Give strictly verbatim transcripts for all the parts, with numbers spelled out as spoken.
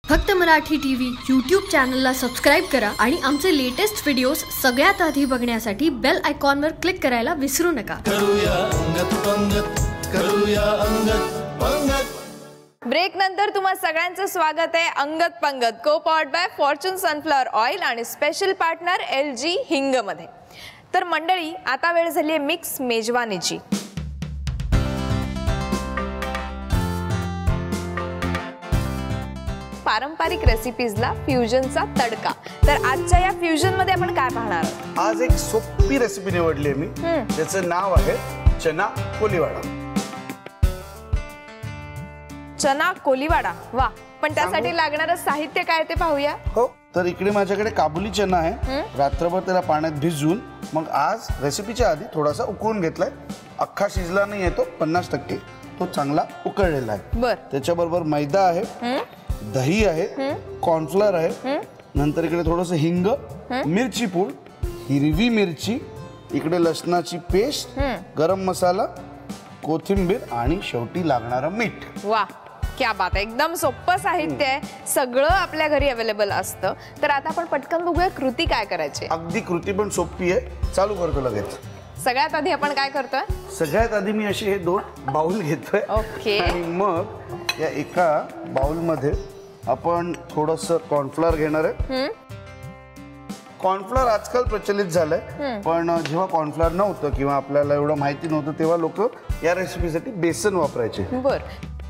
फक्त Marathi TV YouTube चॅनलला subscribe करा आणि आमचे लेटेस्ट व्हिडिओज सगळ्यात आधी बघण्यासाठी बेल आयकॉनवर क्लिक करायला विसरू नका. करूया अंगत पंगत, करूया अंगत पंगत. ब्रेक नंतर तुम्हा सगळ्यांचं स्वागत आहे Angat Pangat, co powered by Fortune sunflower oil आणि स्पेशल पार्टनर एल जी हिंग मध्ये. तर मंडळी, आता वेळ झाली आहे मिक्स मेजवानीची. पारंपरिक रेसिपीजला फ्युजनचा तडका. तर आजच्या या फ्युजन मध्ये आपण काय पाहणार आहोत? आज एक सोपी रेसिपी निवडली आहे मी. त्याचं नाव आहे चना कोलीवाडा. चना कोलीवाडा, वा. पण त्यासाठी लागणारं साहित्य काय ते पाहूया. हो, तर इकडे माझ्याकडे काबुली चना आहे. रात्रभर त्याला पाण्यात भिजवून मग आज रेसिपीच्या आधी थोडासा उकळून घेतलाय. अख्खा शिजला नाही येतो, पन्नास टक्के तो चांगला उकळलेला आहे. बर. त्याच्याबरोबर मैदा आहे, दही आहे, कॉर्नफ्लोअर आहे, नंतर इकडे थोडंसं हिंग, मिरची पूड, हिरवी मिरची, इकडे लसणाची पेस्ट, गरम मसाला, कोथिंबीर आणि शेवटी लागणारं मीठ. वा, क्या बात आहे. एकदम सोपं साहित्य आहे, सगळं आपल्या घरी अवेलेबल असतं. तर आता आपण पटकन बघूया कृती काय करायची. अगदी कृती पण सोपी आहे, चालू करतो लगेच. सगळ्यात आधी आपण काय करतोय? सगळ्यात आधी मी असे हे दोन बाउल घेतोय. ओके. आणि मग या एका बाउल मध्ये आपण थोडंसं कॉर्नफ्लोअर घेणार आहे. कॉर्नफ्लोअर आजकाल प्रचलित झालंय, पण जेव्हा कॉर्नफ्लोअर नव्हतं किंवा आपल्याला एवढं माहिती नव्हतं तेव्हा लोक या रेसिपीसाठी बेसन वापरायचे. बर.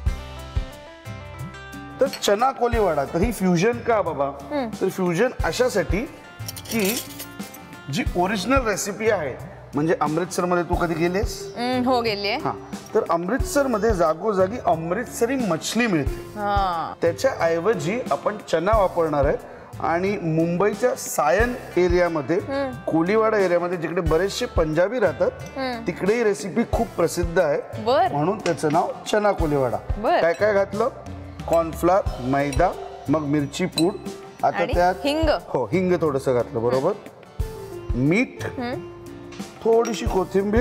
तर चना कोलीवाडा, तर ही फ्युजन का बाबा? तर फ्युजन अशासाठी की जी ओरिजिनल रेसिपी आहे, म्हणजे अमृतसर मध्ये तू कधी गेलेस? हो, गेले. हा, तर अमृतसर मध्ये जागोजागी अमृतसरी मछली मिळते. त्याच्या ऐवजी आपण चना वापरणार आहे. आणि मुंबईच्या सायन एरियामध्ये, कोलीवाडा एरियामध्ये जिकडे बरेचसे पंजाबी राहतात, तिकडे ही रेसिपी खूप प्रसिद्ध आहे. म्हणून त्याचं नाव चना कोलीवाडा. काय काय घातलं? कॉर्नफ्लोअर, मैदा, मग मिरची पूड, आता त्यात हिंग. हो, हिंग थोडंसं घातलं, बरोबर. मीठ, थोडीशी कोथिंबीर,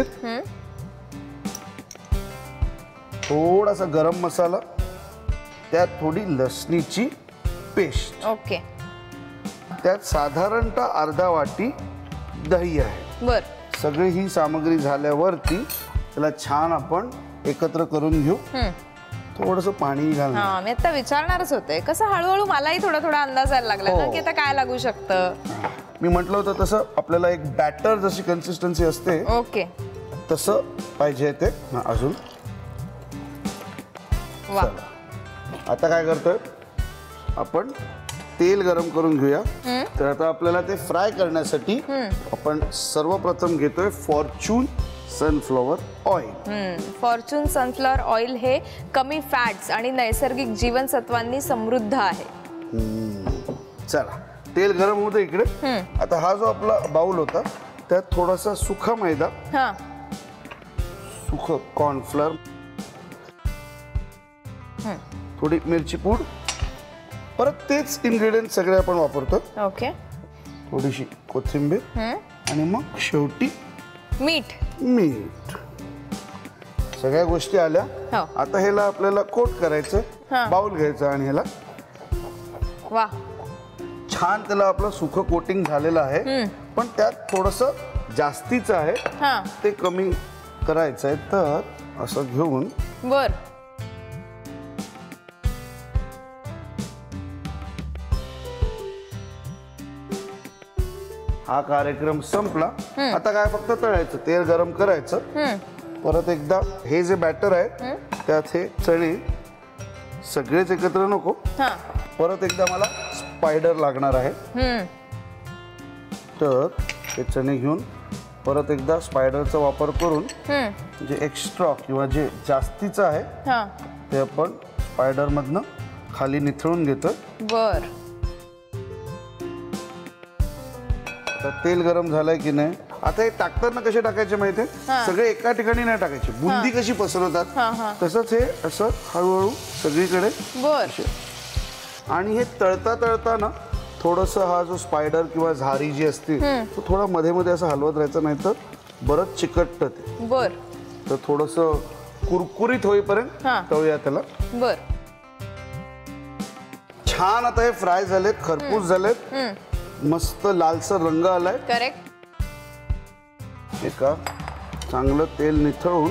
थोडासा गरम मसाला, त्यात थोडी लसणीची पेस्ट. ओके. त्यात साधारणतः अर्धा वाटी दही आहे. बर. सगळी ही सामग्री झाल्यावरती त्याला छान आपण एकत्र करून घेऊ. थोडंसं पाणी घालून. हा, मी आता विचारणारच होते, कसं हळूहळू मलाही थोडा थोडा अंदाज यायला लागला ना की आता काय लागू शकतं. मी म्हटलं होतं तसं आपल्याला एक बॅटर जशी कन्सिस्टन्सी असते, ओके, तसं पाहिजे ते. अजून वा. आता काय करतोय आपण? तेल गरम करून घेऊया. तर आता आपल्याला ते फ्राय करण्यासाठी आपण सर्वप्रथम घेतोय Fortune sunflower oil. Fortune sunflower oil हे कमी फॅट्स आणि नैसर्गिक जीवनसत्वांनी समृद्ध आहे. चला, तेल गरम होतं इकडे. आता हा जो आपला बाउल होता त्यात थोडासा सुका मैदा, सुख कॉर्नफ्लोअर, थोडी मिरची पूड, परत तेच इन्ग्रेडियंट सगळे आपण वापरतो. ओके. थोडीशी कोथिंबीर आणि मग शेवटी मीठ. मीठ सगळ्या गोष्टी आल्या. आता ह्याला आपल्याला कोट करायचं. बाउल घ्यायचं आणि ह्याला वा, छान त्याला आपलं सुखं कोटिंग झालेलं आहे, पण त्यात थोडंसं जास्तीचं आहे, ते कमी करायचं आहे. तर असं घेऊन बर हा कार्यक्रम संपला. आता काय फक्त तळायचं, तेल गरम करायचं. परत एकदा हे जे बॅटर आहे त्यात हे चणे सगळेच एकत्र नको, परत एकदा मला स्पायडर लागणार आहे. तर हे चणे घेऊन परत एकदा स्पायडरचा वापर करून जे एक्स्ट्रा किंवा जे जास्तीचं आहे ते आपण स्पायडर मधनं खाली निथळून घेतो. बर. आता तेल गरम झालंय की नाही? आता हे टाकताना कसे टाकायचे माहितीये? सगळे एका ठिकाणी नाही टाकायचे. बुंदी कशी पसरवतात तसंच हे असं हळूहळू सगळीकडे. बर. आणि हे तळता तळता ना थोडंसं हा जो स्पायडर किंवा झारी जी असते तो थोडा मध्ये मध्ये असं हलवत राहायचं, नाही तर बरंच चिकटत ते. बर. तर थोडंसं कुरकुरीत होईपर्यंत तळूया त्याला. बर. छान आता हे फ्राय झालेत, खरपूस झालेत, मस्त लालसर रंग आलाय. करेक्ट. एका चांगलं तेल निथळून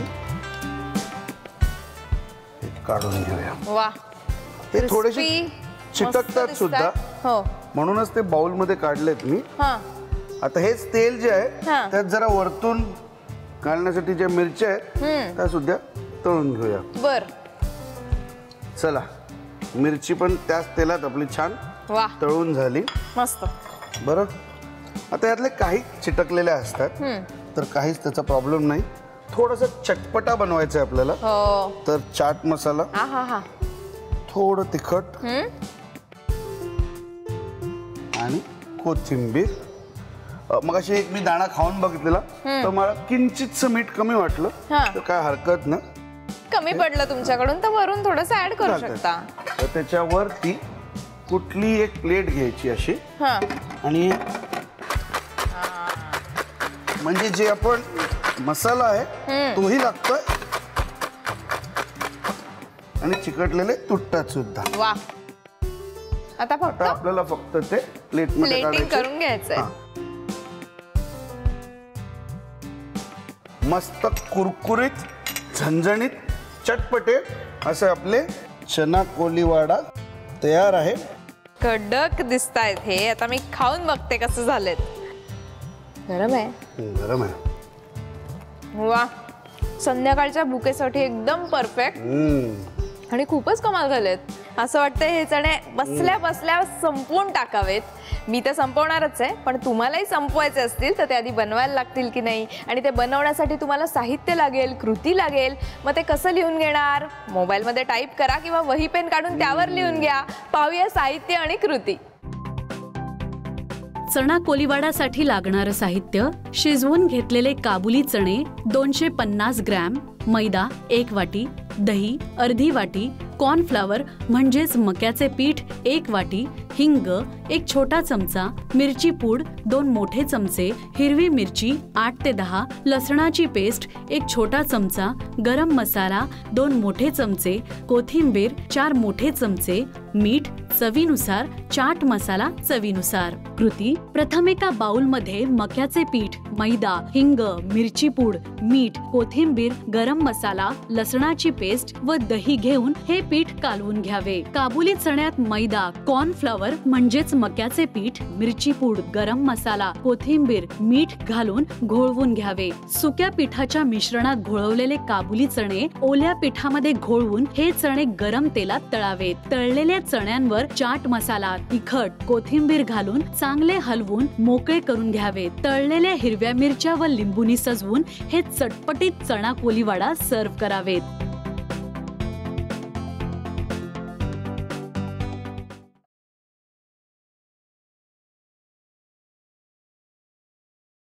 हे काढून घेऊया. वा, ते थोडेसे चिटकतात सुद्धा, हो म्हणूनच ते बाउल मध्ये काढलेत मी. हा, आता हेच तेल जे आहे हा. त्यात जरा वरतून घालण्यासाठी ज्या मिरच्या आहेत त्या सुद्धा तळून घेऊया. बर. चला, मिरची पण त्याच तेलात आपली छान वा, तळून झाली. मस्त. बरं, आता यातले काही चिटकलेले असतात तर काहीच त्याचा प्रॉब्लेम नाही. थोडासा चटपटा बनवायचा आहे आपल्याला, हो. तर चाट मसाला, हा हा हा, थोडं तिखट आणि कोथिंबीर. मग अशी एक मी दाणा खाऊन बघितलेला तर मला किंचितचं मीठ कमी वाटलं, हा. तर काय हरकत नाही. कमी पडलं तुमच्याकडून तर वरून थोडस ऍड करू चालतंय. शकता. तर त्याच्यावरती कुठली एक प्लेट घ्यायची अशी, हा, आणि म्हणजे जे आपण मसाला आहे तोही लागतोय आणि चिकटलेले तुटतात सुद्धा. वा. आता फक्त आता आपल्याला फक्त ते प्लेट मध्ये प्लेटिंग करून घ्यायचंय. मस्त कुरकुरीत, झणझणीत, चटपटे असे आपले चना कोलीवाडा तयार आहे. कडक दिसतायत हे. आता मी खाऊन बघते कसं झालेत. गरम आहे. गरम आहे. वा, संध्याकाळच्या भुकेसाठी एकदम परफेक्ट आणि खूपच कमाल झालेत. असं वाटतंय हे चणे बसल्या बसल्या संपवून टाकावेत. मी तर संपवणारच आहे, पण तुम्हालाही संपवायचे असतील तर ते आधी बनवायला लागतील की नाही, आणि ते बनवण्यासाठी तुम्हाला साहित्य लागेल, कृती लागेल. मग ते कसं लिहून घेणार? मोबाईलमध्ये टाईप करा किंवा वही पेन काढून त्यावर लिहून घ्या. पाहूया साहित्य आणि कृती. चणा कोलीवाडासाठी लागणारं साहित्य: शिजवून घेतलेले काबुली चणे दोनशे पन्नास ग्रॅम, मैदा एक वाटी, दही अर्धी वाटी, कॉर्नफ्लॉवर म्हणजेच मक्याचे पीठ एक वाटी, हिंग एक छोटा चमचा, मिरची पूड दोन मोठे चमचे, हिरवी मिरची आठ ते दहा, लसणाची पेस्ट एक छोटा चमचा, गरम मसाला दोन मोठे चमचे, कोथिंबीर चार मोठे चमचे, मीठ चवीनुसार, चाट मसाला चवीनुसार. कृती: प्रथम एका बाउलमध्ये मक्याचे पीठ, मैदा, हिंग, मिरची पूड, मीठ, कोथिंबीर, गरम मसाला, लसणाची पेस्ट व दही घेऊन हे पीठ कालवून घ्यावे. काबुली चण्यात मैदा, कॉर्नफ्लॉवर म्हणजेच मक्याचे पीठ, मिरची पूड, गरम मसाला, कोथिंबीर, मीठ घालून घोळवून घ्यावे. सुक्या पिठाच्या मिश्रणात घोळवलेले काबुली चणे ओल्या पिठामध्ये घोळवून हे चणे गरम तेलात तळावेत. तळलेल्या चण्यांवर चाट मसाला, तिखट, कोथिंबीर घालून चांगले हलवून मोकळे करून घ्यावे. तळलेल्या हिरव्या मिरच्या व लिंबूनी सजवून हे चटपटीत चणा कोलीवाडा सर्व्ह करावेत.